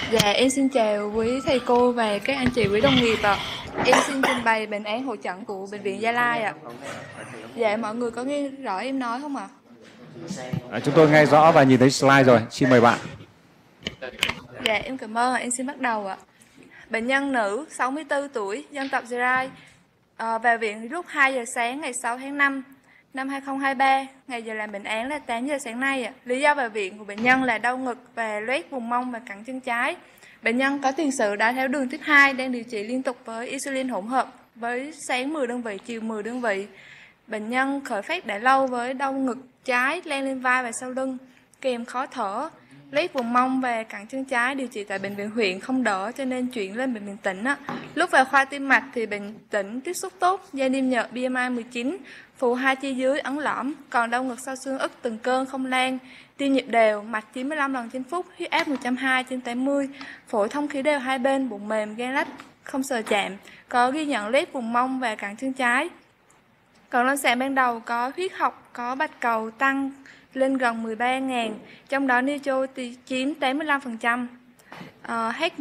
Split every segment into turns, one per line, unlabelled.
Dạ, em xin chào quý thầy cô và các anh chị quý đồng nghiệp ạ. Em xin trình bày bệnh án hội chẩn của Bệnh viện Gia Lai ạ. Dạ, mọi người có nghe rõ em nói không ạ?
Chúng tôi nghe rõ và nhìn thấy slide rồi. Xin mời bạn.
Dạ, em cảm ơn ạ. Em xin bắt đầu ạ. Bệnh nhân nữ 64 tuổi, dân tộc Gia Lai, vào viện lúc 2 giờ sáng ngày 6 tháng 5 năm 2023. Ngày giờ làm bệnh án là 8 giờ sáng nay ạ. Lý do vào viện của bệnh nhân là đau ngực và loét vùng mông và cẳng chân trái. Bệnh nhân có tiền sử đái tháo đường type 2, đang điều trị liên tục với insulin hỗn hợp với sáng 10 đơn vị, chiều 10 đơn vị. Bệnh nhân khởi phát đã lâu với đau ngực trái lan lên vai và sau lưng, kèm khó thở, loét vùng mông và cẳng chân trái. Điều trị tại bệnh viện huyện không đỡ cho nên chuyển lên bệnh viện tỉnh. Lúc vào khoa tim mạch thì bệnh tỉnh tiếp xúc tốt, da niêm nhợ BMI 19, phù hai chi dưới ấn lõm, còn đau ngực sau xương ức từng cơn không lan, tim nhịp đều, mạch 95 lần trên phút, huyết áp 120/80, phổi thông khí đều hai bên, bụng mềm, gan lách không sờ chạm, có ghi nhận loét vùng mông và cẳng chân trái. Còn lâm sàng ban đầu có huyết học, có bạch cầu tăng lên gần 13.000, trong đó nitro chiếm 85%, HB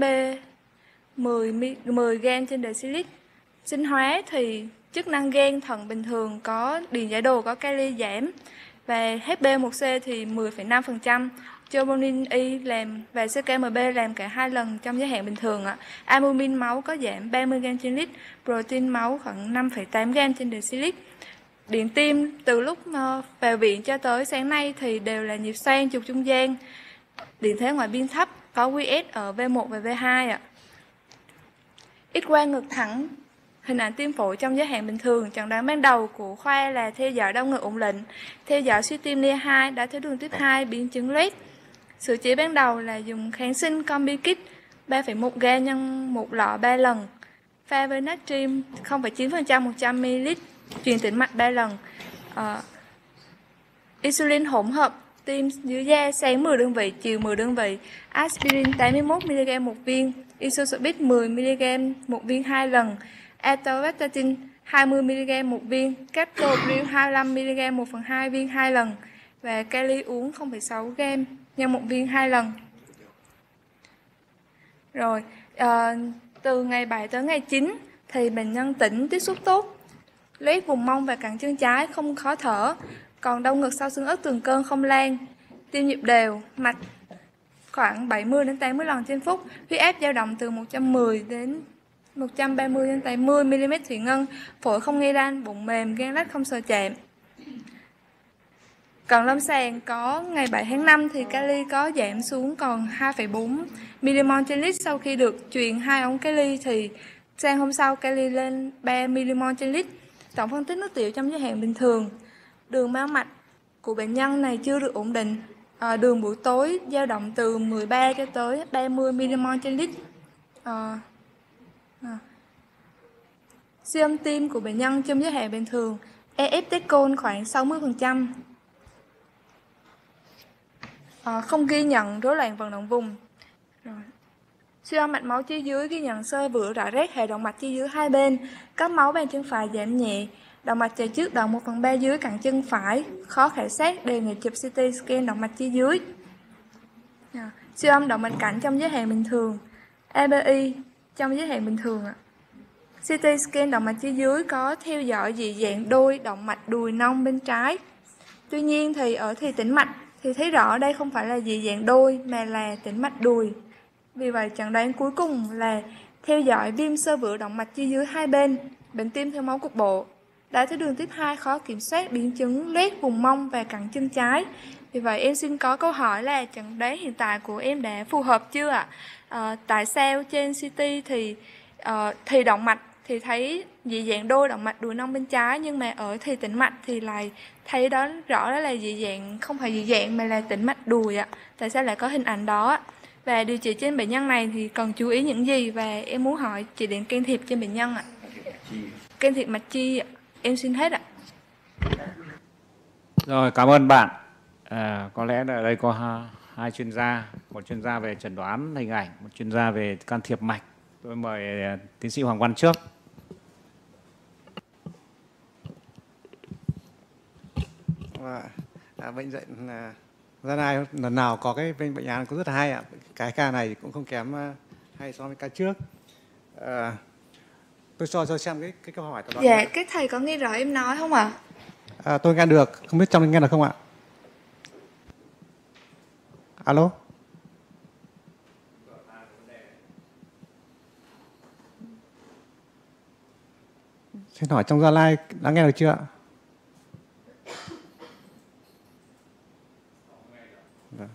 10 gan trên decilit. Sinh hóa thì chức năng gan thận bình thường, có điền giải đồ, có kali giảm, và HB1C thì 10,5%. Troponin Y làm và CKMB làm cả 2 lần trong giới hạn bình thường ạ. Albumin máu có giảm 30 gram trên lít, protein máu khoảng 5,8 gram trên decilit. Điện tim từ lúc vào viện cho tới sáng nay thì đều là nhịp xoang trục trung gian, điện thế ngoại biên thấp, có QS ở V1 và V2 ạ. X-quang ngực thẳng, hình ảnh tim phổi trong giới hạn bình thường. Chẩn đoán ban đầu của khoa là theo dõi đau ngực ổn định, theo dõi suy tim lia 2, đái tháo đường type 2, biến chứng loét. Xử trí ban đầu là dùng kháng sinh Combikit 3,1 g nhân một lọ 3 lần, pha với natrium 0,9% 100 ml, truyền tĩnh mạch 3 lần. Insulin hỗn hợp tiêm dưới da, sáng 10 đơn vị, chiều 10 đơn vị. Aspirin 81 mg một viên, Isosabit 10 mg một viên 2 lần, Atorvastatin 20 mg một viên, Captopril 25 mg 1/2 viên 2 lần, và kali uống 0,6 g nhân một viên 2 lần. Rồi, từ ngày 7 tới ngày 9 thì bệnh nhân tỉnh, tiếp xúc tốt, loét vùng mông và cẳng chân trái, không khó thở, còn đau ngực sau xương ức từng cơn không lan, tim nhịp đều, mạch khoảng 70 đến 80 lần trên phút, huyết áp dao động từ 110 đến 130 đến 80 mm thủy ngân, phổi không nghe đanh, bụng mềm, gan lách không sờ chạm. Còn lâm sàng có ngày 7 tháng 5 thì kali có giảm xuống còn 2,4 mmol trên lít. Sau khi được truyền 2 ống kali thì sang hôm sau kali lên 3 mmol trên lít. Tổng phân tích nước tiểu trong giới hạn bình thường. Đường máu mạch của bệnh nhân này chưa được ổn định. Đường buổi tối dao động từ 13 cho tới 30 mmol trên lít. Siêu âm tim của bệnh nhân trong giới hạn bình thường. EF techol khoảng 60%. Không ghi nhận rối loạn vận động vùng. Siêu âm mạch máu chi dưới ghi nhận xơ vữa rải rác hệ động mạch chi dưới hai bên, cấp máu bàn chân phải giảm nhẹ, động mạch chạy trước động 1/3 dưới cẳng chân phải, khó khảo sát, đề nghị chụp CT scan động mạch chi dưới. Siêu âm động mạch cảnh trong giới hạn bình thường, ABI trong giới hạn bình thường. CT scan động mạch chi dưới có theo dõi dị dạng đôi động mạch đùi nông bên trái. Tuy nhiên thì ở thì tĩnh mạch thì thấy rõ đây không phải là dị dạng đôi mà là tĩnh mạch đùi. Vì vậy chẩn đoán cuối cùng là theo dõi viêm xơ vữa động mạch chi dưới hai bên, bệnh tim thiếu máu cục bộ, đái tháo đường type 2 khó kiểm soát, biến chứng loét vùng mông và cẳng chân trái. Vì vậy em xin có câu hỏi là chẩn đoán hiện tại của em đã phù hợp chưa ạ? Tại sao trên CT thì động mạch thì thấy dị dạng đôi động mạch đùi nông bên trái, nhưng mà ở thì tĩnh mạch thì lại thấy đó rõ đó là dị dạng, không phải dị dạng mà là tĩnh mạch đùi ạ? Tại sao lại có hình ảnh đó ạ? Và điều trị trên bệnh nhân này thì cần chú ý những gì, và em muốn hỏi chỉ định can thiệp trên bệnh nhân ạ? Can thiệp mạch chi ạ? Em xin hết ạ.
Rồi, cảm ơn bạn. Có lẽ là đây có hai chuyên gia, một chuyên gia về chẩn đoán hình ảnh, một chuyên gia về can thiệp mạch. Tôi mời tiến sĩ Hoàng Văn trước.
Bệnh dạy Gia Lai lần nào có cái bệnh án cũng rất là hay ạ. Cái ca này cũng không kém hay so với ca trước. Tôi cho xem cái câu hỏi của bạn.
Dạ, các thầy có nghe rõ em nói không ạ?
Tôi nghe được, không biết trong nghe được không ạ? Alo? Xin hỏi trong Gia Lai đã nghe được chưa ạ? Vâng.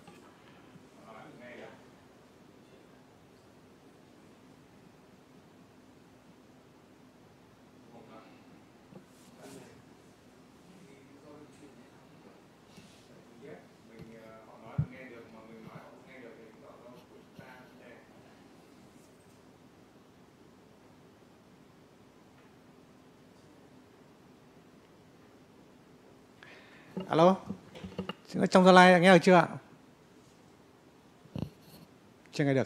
Alo? Trong Gia Lai nghe được chưa ạ? Chưa nghe được.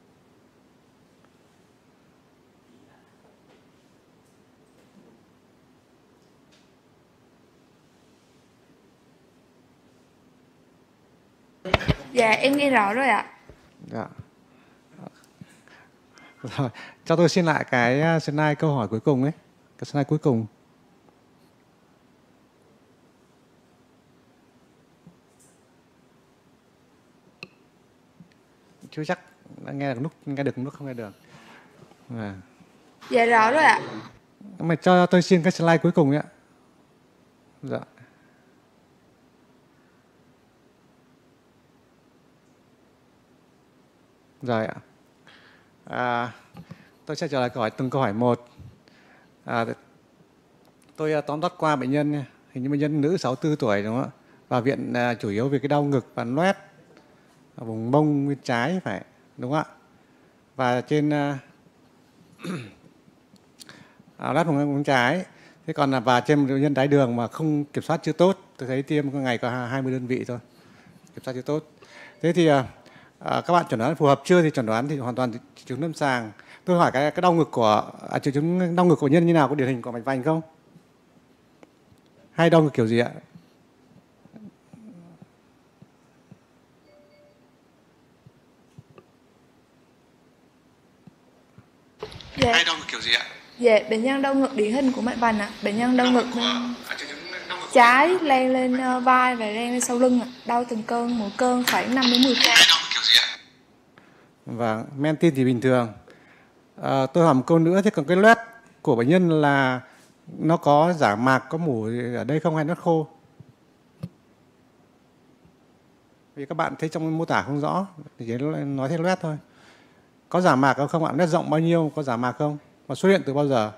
Dạ, em nghe rõ rồi ạ.
Dạ. Rồi, cho tôi xin lại cái slide câu hỏi cuối cùng ấy. Cái slide cuối cùng. Chưa chắc đã nghe được lúc không nghe được. À.
Dạ rõ rồi ạ.
Mà cho tôi xin cái slide cuối cùng ấy ạ. Dạ. Rồi ạ. Tôi sẽ trả lời từng câu hỏi một. Tôi tóm tắt qua bệnh nhân, hình như bệnh nhân nữ 64 tuổi đúng không ạ? Vào viện chủ yếu vì cái đau ngực và loét ở vùng mông bên trái phải, đúng không ạ? Và trên loét vùng mông trái. Thế còn là và trên bệnh nhân đái đường mà không kiểm soát chưa tốt, tôi thấy tiêm có ngày có 20 đơn vị thôi, kiểm soát chưa tốt. Thế thì các bạn chẩn đoán phù hợp chưa thì chẩn đoán thì hoàn toàn triệu chứng lâm sàng. Tôi hỏi cái đau ngực của triệu chứng đau ngực của nhân như nào, có điển hình của mạch vành không? Hay đau ngực kiểu gì ạ?
Dạ.
Hay đau ngực kiểu gì ạ?
Dạ, bệnh nhân đau ngực điển hình của mạch vành ạ. Bệnh nhân đau ngực bên trái lan lên vai và lan lên sau lưng ạ. Đau từng cơn, mỗi cơn khoảng 5 đến 10 phút.
Và men tin thì bình thường. Tôi hỏi một câu nữa, thế còn cái loét của bệnh nhân là nó có giả mạc, có mủ ở đây không hay nó khô? Vì các bạn thấy trong mô tả không rõ, thì chỉ nói thế loét thôi. Có giả mạc không ạ? Loét rộng bao nhiêu? Có giả mạc không? Và xuất hiện từ bao giờ?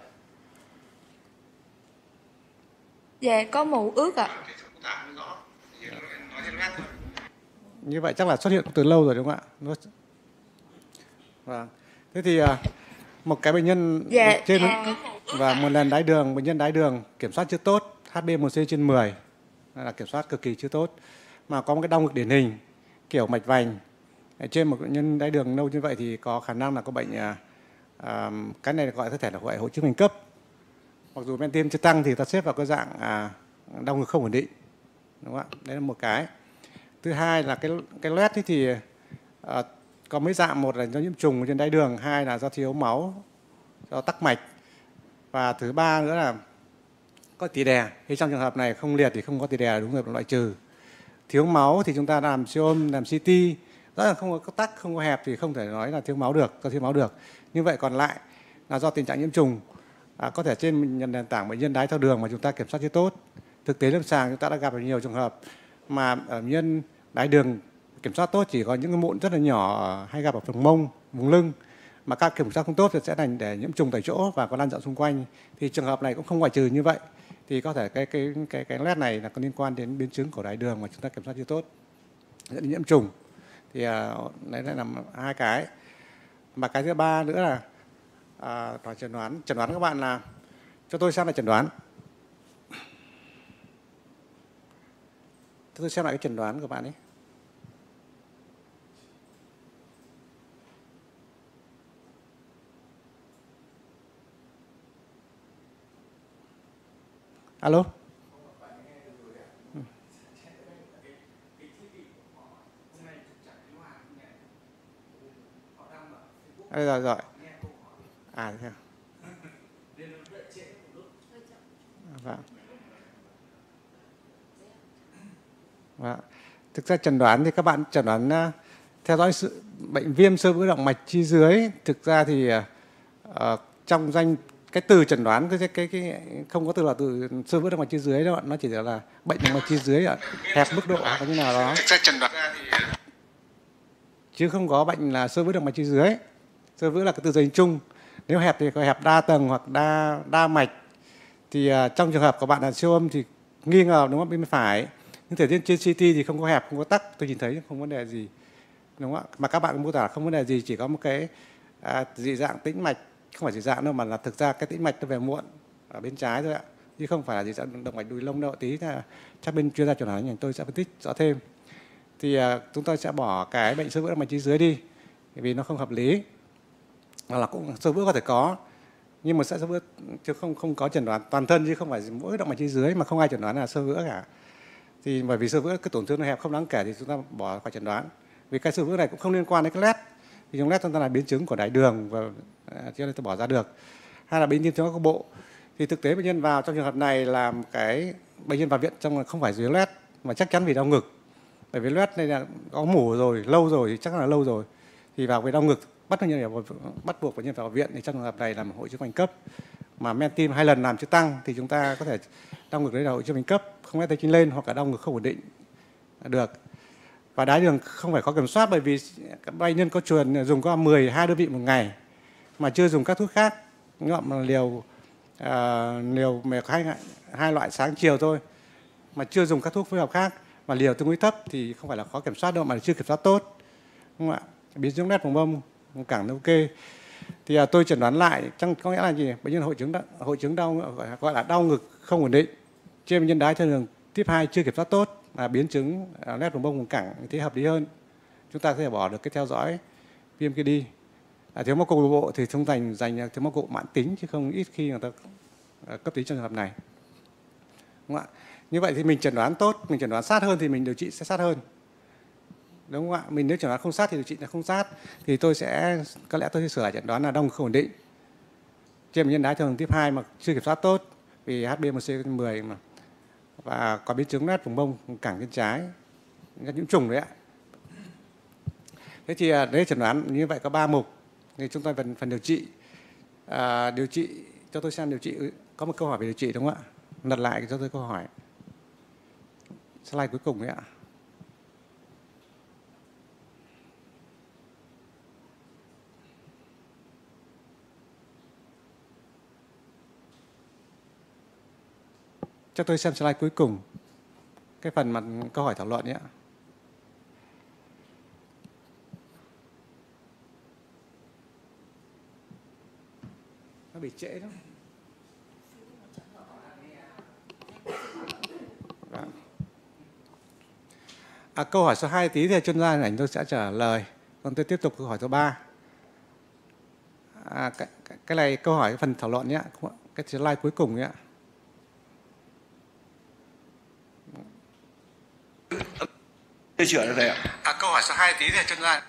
Dạ, có mủ ướt ạ.
Như vậy chắc là xuất hiện từ lâu rồi đúng không ạ? Vâng. Thế thì một cái bệnh nhân trên và một lần đái đường, bệnh nhân đái đường kiểm soát chưa tốt, HbA1c trên 10 là kiểm soát cực kỳ chưa tốt, mà có một cái đau ngực điển hình kiểu mạch vành trên một bệnh nhân đái đường lâu như vậy thì có khả năng là có bệnh cái này gọi có thể là gọi hội chứng phình cấp. Mặc dù men tim chưa tăng thì ta xếp vào cái dạng đau ngực không ổn định, đúng không ạ? Đấy là một cái. Thứ hai là cái loét thì có mấy dạng, một là do nhiễm trùng trên đái đường, hai là do thiếu máu, do tắc mạch, và thứ ba nữa là có tỳ đè. Thì trong trường hợp này không liệt thì không có tỳ đè, đúng rồi, loại trừ. Thiếu máu thì chúng ta làm siêu âm, làm CT, rất là không có tắc, không có hẹp thì không thể nói là thiếu máu được, có thiếu máu được. Như vậy còn lại là do tình trạng nhiễm trùng, có thể trên nền tảng bệnh nhân đái tháo đường mà chúng ta kiểm soát chưa tốt. Thực tế lâm sàng chúng ta đã gặp ở nhiều trường hợp mà ở bệnh nhân đái đường kiểm soát tốt chỉ có những cái mụn rất là nhỏ hay gặp ở phần mông, vùng lưng, mà các kiểm soát không tốt thì sẽ thành để nhiễm trùng tại chỗ và có lan rộng xung quanh. Thì trường hợp này cũng không ngoại trừ như vậy. Thì có thể cái loét này là có liên quan đến biến chứng của đái đường mà chúng ta kiểm soát chưa tốt, dẫn đến nhiễm trùng. Thì đấy là hai cái. Mà cái thứ ba nữa là chẩn đoán các bạn là cho tôi xem lại chẩn đoán. Tôi xem lại cái chẩn đoán của bạn ấy. Alo? Rồi rồi. Thế à? Vâng. Vâng. Thực ra chẩn đoán thì các bạn chẩn đoán theo dõi sự bệnh viêm xơ vữa động mạch chi dưới. Thực ra thì trong cái từ chẩn đoán cái không có từ là từ xơ vữa động mạch chi dưới đâu, nó chỉ là bệnh động mạch chi dưới hẹp mức độ hoặc như nào đó. Thực ra chẩn đoán chứ không có bệnh là xơ vữa động mạch chi dưới. Xơ vữa là cái từ hình chung. Nếu hẹp thì có hẹp đa tầng hoặc đa mạch. Thì trong trường hợp của bạn là siêu âm thì nghi ngờ đúng không, bên phải. Nhưng thể trên CT thì không có hẹp, không có tắc, tôi nhìn thấy không vấn đề gì, đúng không ạ? Mà các bạn mô tả không vấn đề gì, chỉ có một cái dị dạng tĩnh mạch, không phải dị dạng đâu mà là thực ra cái tĩnh mạch nó về muộn ở bên trái thôi ạ, chứ không phải là dị dạng động mạch đùi lông đâu. Tí là chắc bên chuyên gia chẩn đoán tôi sẽ phân tích rõ thêm. Thì chúng tôi sẽ bỏ cái bệnh xơ vữa động mạch chi dưới đi, vì nó không hợp lý. Hoặc là cũng xơ vữa có thể có, nhưng mà sẽ xơ vữa chứ không có chẩn đoán toàn thân, chứ không phải mỗi động mạch chi dưới mà không ai chẩn đoán là xơ vữa cả. Thì bởi vì xơ vữa cái tổn thương nó hẹp không đáng kể thì chúng ta bỏ khỏi chẩn đoán. Vì cái xơ vữa này cũng không liên quan đến cái lét. Vì trong lét chúng ta là biến chứng của đái đường và cho nên tôi bỏ ra được. Hay là bệnh nhân thiếu các bộ. Thì thực tế bệnh nhân vào trong trường hợp này là cái bệnh nhân vào viện trong không phải dưới lét mà chắc chắn vì đau ngực. Bởi vì lét này là có mổ rồi, lâu rồi thì chắc là lâu rồi. Thì vào với đau ngực bắt buộc bệnh nhân vào viện. Thì trong trường hợp này là một hội chứng hoành cấp mà men tim 2 lần làm chưa tăng thì chúng ta có thể đau ngực đấy là hội chứng hoành cấp, không ép tay lên hoặc là đau ngực không ổn định được. Và đái đường không phải khó kiểm soát, bởi vì các bệnh nhân có truyền dùng có 12 đơn vị một ngày mà chưa dùng các thuốc khác, ngậm liều hai loại sáng chiều thôi mà chưa dùng các thuốc phối hợp khác, và liều tương đối thấp thì không phải là khó kiểm soát đâu mà chưa kiểm soát tốt, đúng không ạ? Biến chứng lét vùng mông cẳng ok. Thì tôi chẩn đoán lại, có nghĩa là gì? Bệnh nhân hội chứng đau gọi là đau ngực không ổn định trên bệnh nhân đái tháo đường type 2 chưa kiểm soát tốt, là biến chứng lét vùng mông vùng cẳng thì hợp lý hơn. Chúng ta có thể bỏ được cái theo dõi viêm kia đi. Thiếu máu cục bộ thì thông dành thiếu máu cục mãn tính, chứ không ít khi người ta cấp tính trong trường hợp này, đúng không ạ? Như vậy thì mình chẩn đoán tốt, mình chẩn đoán sát hơn thì mình điều trị sẽ sát hơn, đúng không ạ? Mình nếu chẩn đoán không sát thì điều trị là không sát. Thì tôi sẽ sửa lại chẩn đoán là đau ngực không ổn định trên bệnh nhân đái tháo đường type 2 mà chưa kiểm soát tốt vì HbA1c 10 mà, và có biến chứng lét vùng mông vùng cẳng bên trái, nhiễm trùng đấy ạ. Thế thì đấy chẩn đoán như vậy có 3 mục. Thì chúng tôi phần điều trị. Điều trị cho tôi xem điều trị, có một câu hỏi về điều trị đúng không ạ? Lật lại cho tôi câu hỏi. Slide cuối cùng đấy ạ. Cho tôi xem slide cuối cùng, cái phần mà câu hỏi thảo luận ấy ạ. Nó bị trễ đó. Câu hỏi số 2 tí thì chuyên gia hình ảnh tôi sẽ trả lời. Còn tôi tiếp tục câu hỏi số 3. Cái này câu hỏi cái phần thảo luận nhé, cái slide cuối cùng nhé.
Tôi sửa được thầy ạ.
Câu hỏi số 2 tí thì chuyên gia.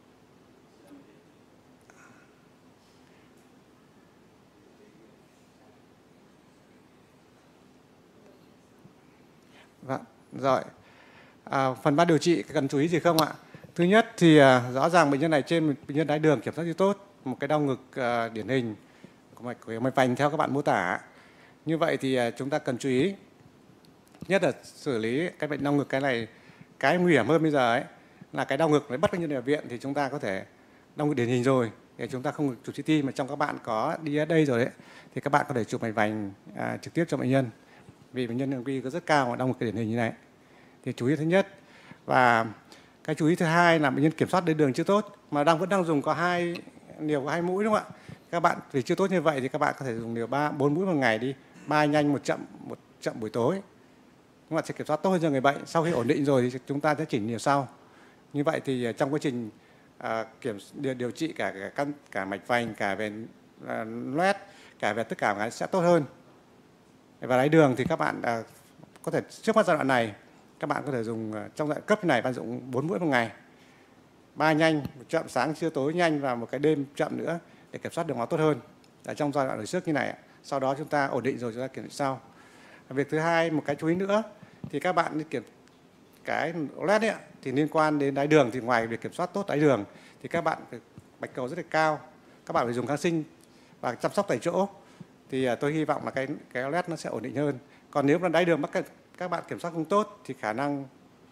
Vâng, rồi. Phần 3 điều trị cần chú ý gì không ạ? Thứ nhất thì rõ ràng bệnh nhân này trên bệnh nhân đái đường kiểm soát rất tốt, một cái đau ngực điển hình của mạch vành theo các bạn mô tả. Như vậy thì chúng ta cần chú ý nhất là xử lý cái bệnh đau ngực. Cái này cái nguy hiểm hơn bây giờ ấy là cái đau ngực để bắt bệnh nhân vào viện thì chúng ta có thể đau ngực điển hình rồi để chúng ta không chụp CT, mà trong các bạn có đi ở đây rồi đấy thì các bạn có thể chụp mạch vành trực tiếp cho bệnh nhân, vì bệnh nhân nguy cơ rất cao mà đau ngực điển hình như này. Thì chú ý thứ nhất. Và cái chú ý thứ hai là bệnh nhân kiểm soát đái đường chưa tốt mà vẫn đang dùng có liều 2 mũi, đúng không ạ? Các bạn vì chưa tốt như vậy thì các bạn có thể dùng liều 4 mũi một ngày đi, 3 nhanh một chậm buổi tối. Các bạn sẽ kiểm soát tốt hơn cho người bệnh. Sau khi ổn định rồi thì chúng ta sẽ chỉnh liều sau. Như vậy thì trong quá trình điều trị cả mạch vành, cả về loét, cả về tất cả cái sẽ tốt hơn. Và đái đường thì các bạn có thể trước mắt giai đoạn này các bạn có thể dùng trong giai đoạn cấp này bạn dùng 4 mũi một ngày. 3 nhanh, một chậm sáng trưa tối nhanh và một cái đêm chậm nữa để kiểm soát đường máu tốt hơn ở trong giai đoạn hồi sức như này. Sau đó chúng ta ổn định rồi chúng ta kiểm định sau. Việc thứ hai, một cái chú ý nữa thì các bạn đi kiểm cái OLED ấy, thì liên quan đến đái đường, thì ngoài việc kiểm soát tốt đái đường thì các bạn bạch cầu rất là cao, các bạn phải dùng kháng sinh và chăm sóc tại chỗ, thì tôi hy vọng là cái OLED nó sẽ ổn định hơn. Còn nếu mà đái đường các bạn kiểm soát không tốt thì khả năng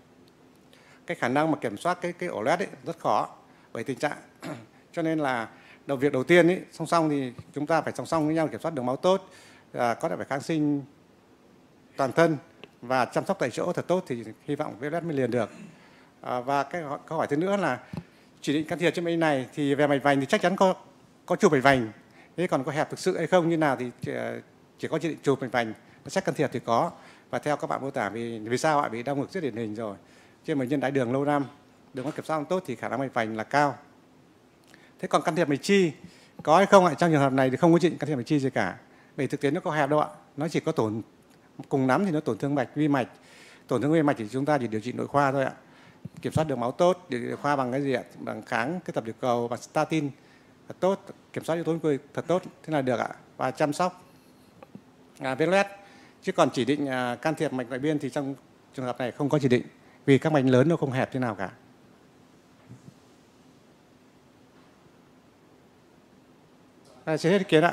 mà kiểm soát cái OLED ấy rất khó bởi tình trạng cho nên là việc đầu tiên ấy, song song thì chúng ta phải song song với nhau kiểm soát đường máu tốt, có thể phải kháng sinh toàn thân và chăm sóc tại chỗ thật tốt thì hy vọng cái OLED mới liền được. Và cái câu hỏi thứ nữa là chỉ định can thiệp trên bệnh này thì về mạch vành thì chắc chắn có chụp mạch vành, thế còn có hẹp thực sự hay không như nào thì chỉ có chỉ định chụp mạch vành, xét can thiệp thì có. Và theo các bạn mô tả vì sao ạ? Vì đau ngực rất điển hình rồi, trên bệnh nhân đái đường lâu năm, đường máu kiểm soát không tốt thì khả năng mạch vành là cao. Thế còn can thiệp mạch chi có hay không ạ? Trong trường hợp này thì không có chỉ định can thiệp mạch chi gì cả, vì thực tế nó có hẹp đâu ạ, nó chỉ có cùng lắm thì nó tổn thương mạch vi mạch. Tổn thương vi mạch thì chúng ta chỉ điều trị nội khoa thôi ạ, kiểm soát đường máu tốt, điều trị nội khoa bằng cái gì ạ? Bằng kháng cái tập tiểu cầu, bằng statin thật tốt, kiểm soát yếu tố nguy cơ thật tốt, thế là được ạ, và chăm sóc với OLED. Chứ còn chỉ định can thiệp mạch ngoại biên thì trong trường hợp này không có chỉ định, vì các mạch lớn nó không hẹp thế nào cả. Xin hết ý kiến ạ.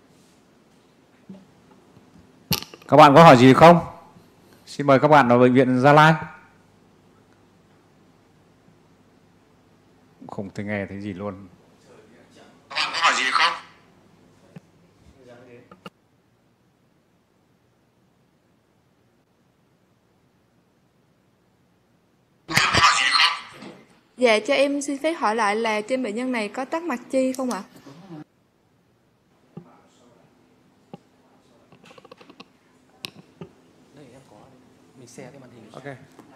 Các bạn có hỏi gì không? Xin mời các bạn vào bệnh viện Gia Lai. Không thể nghe thấy gì luôn.
Các bạn có hỏi gì không?
Dạ, cho em xin phép hỏi lại là trên bệnh nhân này có tắc mạch chi không ạ?
Đây em có, mình share cái màn hình.
Ok.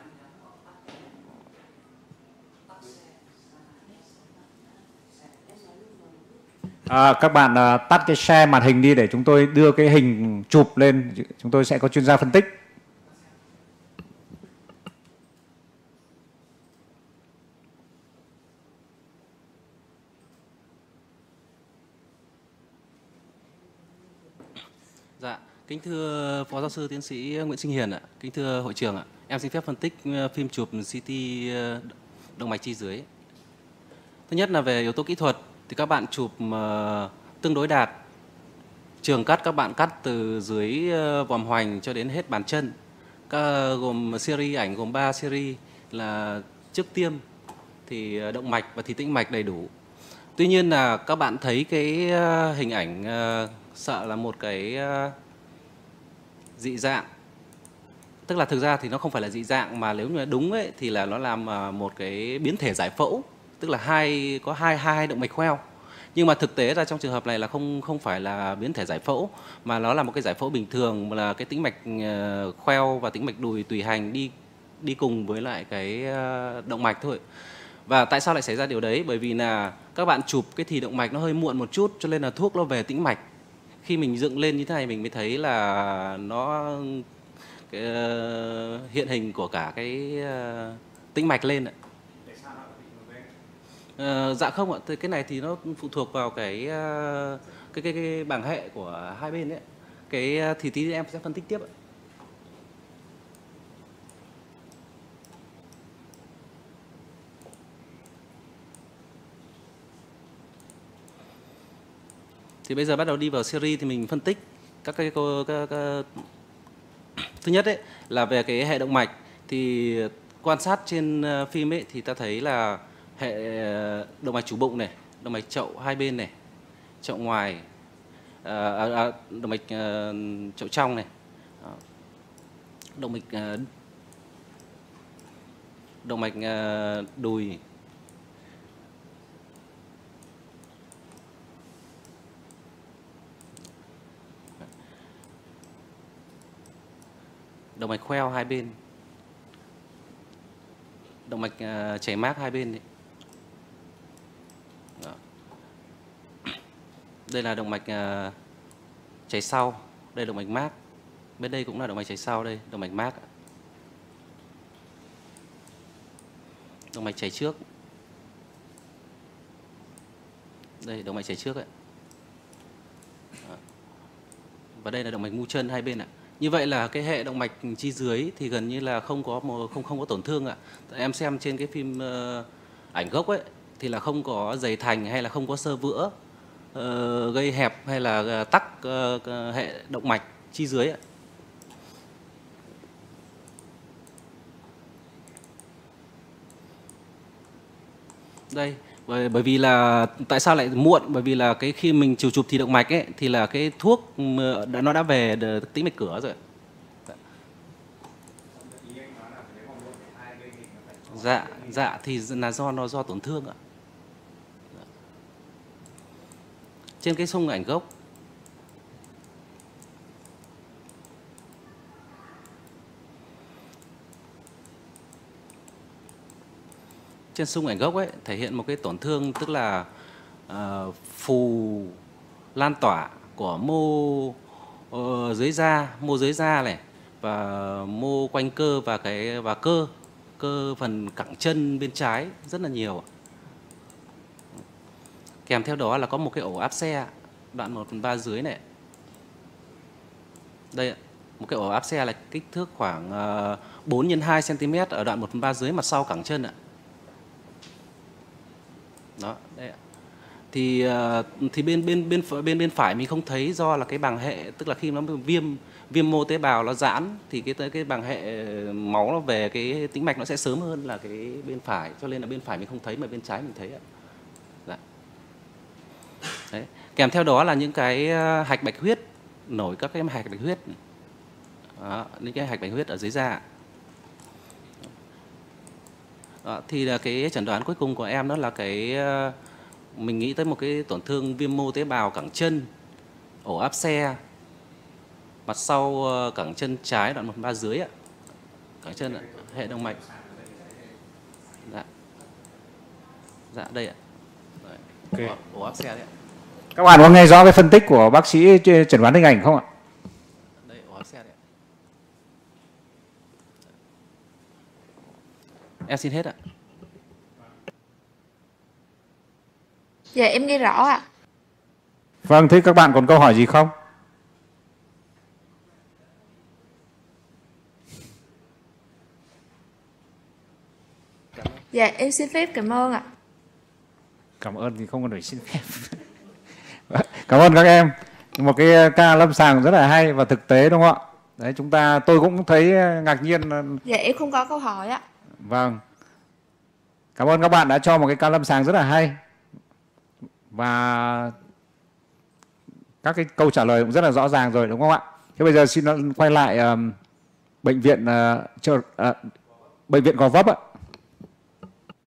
Các bạn tắt cái share màn hình đi để chúng tôi đưa cái hình chụp lên, chúng tôi sẽ có chuyên gia phân tích.
Dạ, kính thưa Phó Giáo sư Tiến sĩ Nguyễn Sinh Hiền ạ, kính thưa hội trường ạ, em xin phép phân tích phim chụp CT động mạch chi dưới. Thứ nhất là về yếu tố kỹ thuật thì các bạn chụp tương đối đạt. Trường cắt các bạn cắt từ dưới vòm hoành cho đến hết bàn chân. Gồm series ảnh gồm 3 series là trước tiêm thì động mạch và thí tĩnh mạch đầy đủ. Tuy nhiên là các bạn thấy cái hình ảnh sợ là một cái dị dạng. Tức là thực ra thì nó không phải là dị dạng, mà nếu như đúng ấy, thì là nó làm một cái biến thể giải phẫu, tức là có hai động mạch khoeo. Nhưng mà thực tế ra trong trường hợp này là không phải là biến thể giải phẫu, mà nó là một cái giải phẫu bình thường, là cái tĩnh mạch khoeo và tĩnh mạch đùi tùy hành đi cùng với lại cái động mạch thôi. Và tại sao lại xảy ra điều đấy? Bởi vì là các bạn chụp cái thì động mạch nó hơi muộn một chút, cho nên là thuốc nó về tĩnh mạch. Khi mình dựng lên như thế này mình mới thấy là nó hiện hình của cả cái tĩnh mạch lên ạ. Dạ không ạ, cái này thì nó phụ thuộc vào cái bảng hệ của hai bên đấy. Thì tí em sẽ phân tích tiếp ạ. Thì bây giờ bắt đầu đi vào series thì mình phân tích thứ nhất ấy là về cái hệ động mạch. Thì quan sát trên phim ấy thì ta thấy là hệ động mạch chủ bụng này, động mạch chậu hai bên này, chậu ngoài, động mạch chậu trong này, động mạch đùi, động mạch khoeo hai bên, động mạch chảy mác hai bên đấy. Đó. Đây là động mạch chảy sau, đây là động mạch mác, bên đây cũng là động mạch chảy sau, đây động mạch mác, động mạch chảy trước, Đây động mạch chảy trước ấy. Đó. Và đây là động mạch mu chân hai bên ạ. Như vậy là cái hệ động mạch chi dưới thì gần như là không có tổn thương ạ. Em xem trên cái phim ảnh gốc ấy thì là không có dày thành hay là không có xơ vữa gây hẹp hay là tắc hệ động mạch chi dưới ạ. Đây, bởi vì là tại sao lại muộn? Bởi vì là cái khi mình chụp thì động mạch ấy thì là cái thuốc nó đã về tĩnh mạch cửa rồi. Dạ thì là do tổn thương ạ. Trên cái xung ảnh gốc. Trên xung ảnh gốc ấy thể hiện một cái tổn thương, tức là phù lan tỏa của mô dưới da này và mô quanh cơ và cơ phần cẳng chân bên trái rất là nhiều. Kèm theo đó là có một cái ổ áp xe đoạn 1/3 dưới này. Đây, một cái ổ áp xe là kích thước khoảng 4 x 2 cm ở đoạn 1/3 dưới mặt sau cẳng chân ạ. Đó, đây ạ. Thì bên phải mình không thấy, do là cái bàng hệ, tức là khi nó viêm mô tế bào nó giãn thì cái bàng hệ máu nó về cái tĩnh mạch nó sẽ sớm hơn là cái bên phải, cho nên là bên phải mình không thấy mà bên trái mình thấy ạ. Dạ. Đấy. Kèm theo đó là những cái hạch bạch huyết, nổi các cái hạch bạch huyết. Đó, những cái hạch bạch huyết ở dưới da. Đó, thì là cái chẩn đoán cuối cùng của em đó là mình nghĩ tới một cái tổn thương viêm mô tế bào cẳng chân, ổ áp xe mặt sau cẳng chân trái đoạn 1/3 dưới ạ. Cẳng chân ạ, hệ động mạch. Dạ đây ạ.
Okay.
Ổ áp xe đấy ạ.
Các bạn có nghe rõ cái phân tích của bác sĩ chẩn đoán hình ảnh không ạ?
Đây ổ áp xe đấy ạ. Em xin hết ạ.
Dạ em nghe rõ ạ.
Vâng, thế các bạn còn câu hỏi gì không?
Dạ em xin phép cảm ơn ạ.
Cảm ơn thì không cần phải xin phép. Cảm ơn các em. Một cái ca lâm sàng rất là hay và thực tế đúng không ạ? Đấy, tôi cũng thấy ngạc nhiên.
Dạ em không có câu hỏi ạ.
Vâng. Cảm ơn các bạn đã cho một cái ca lâm sàng rất là hay. Và các cái câu trả lời cũng rất là rõ ràng rồi đúng không ạ? Thế bây giờ xin quay lại bệnh viện Gò Vấp ạ.